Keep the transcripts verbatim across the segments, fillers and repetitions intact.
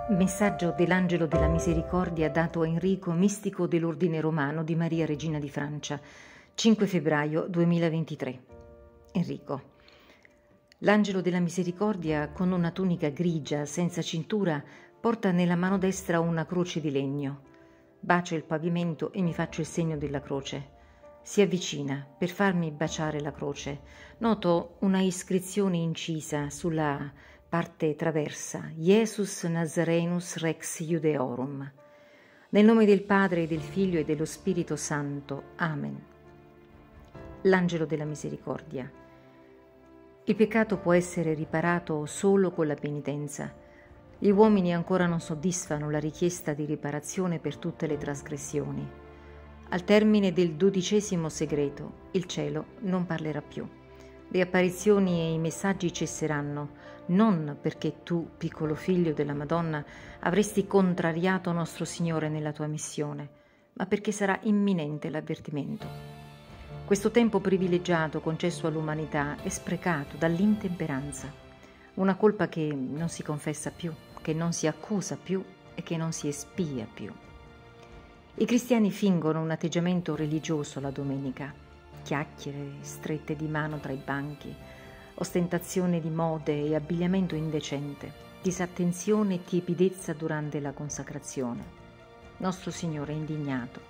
Messaggio dell'Angelo della Misericordia dato a Enrico, mistico dell'Ordine Romano di Maria Regina di Francia, cinque febbraio duemilaventitré. Enrico. L'Angelo della Misericordia, con una tunica grigia, senza cintura, porta nella mano destra una croce di legno. Bacio il pavimento e mi faccio il segno della croce. Si avvicina per farmi baciare la croce. Noto una iscrizione incisa sulla parte traversa: Jesus Nazarenus Rex Iudeorum. Nel nome del Padre, e del Figlio e dello Spirito Santo. Amen. L'Angelo della Misericordia. Il peccato può essere riparato solo con la penitenza. Gli uomini ancora non soddisfano la richiesta di riparazione per tutte le trasgressioni. Al termine del dodicesimo segreto, il cielo non parlerà più. Le apparizioni e i messaggi cesseranno, non perché tu, piccolo figlio della Madonna, avresti contrariato nostro Signore nella tua missione, ma perché sarà imminente l'avvertimento. Questo tempo privilegiato concesso all'umanità è sprecato dall'intemperanza, una colpa che non si confessa più, che non si accusa più e che non si espia più. I cristiani fingono un atteggiamento religioso la domenica, chiacchiere strette di mano tra i banchi, ostentazione di mode e abbigliamento indecente, disattenzione e tiepidezza durante la consacrazione. Nostro Signore è indignato.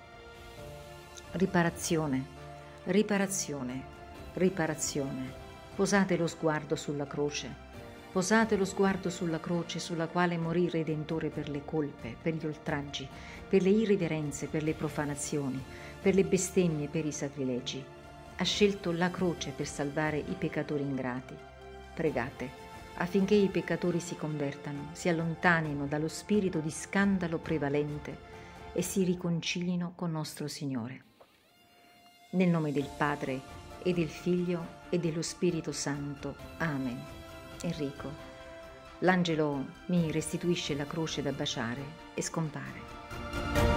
Riparazione, riparazione, riparazione. Posate lo sguardo sulla croce. Posate lo sguardo sulla croce sulla quale morì il Redentore per le colpe, per gli oltraggi, per le irriverenze, per le profanazioni, per le bestemmie, per i sacrilegi. Ha scelto la croce per salvare i peccatori ingrati. Pregate affinché i peccatori si convertano, si allontanino dallo spirito di scandalo prevalente e si riconcilino con nostro Signore. Nel nome del Padre e del Figlio e dello Spirito Santo. Amen. Enrico. L'angelo mi restituisce la croce da baciare e scompare.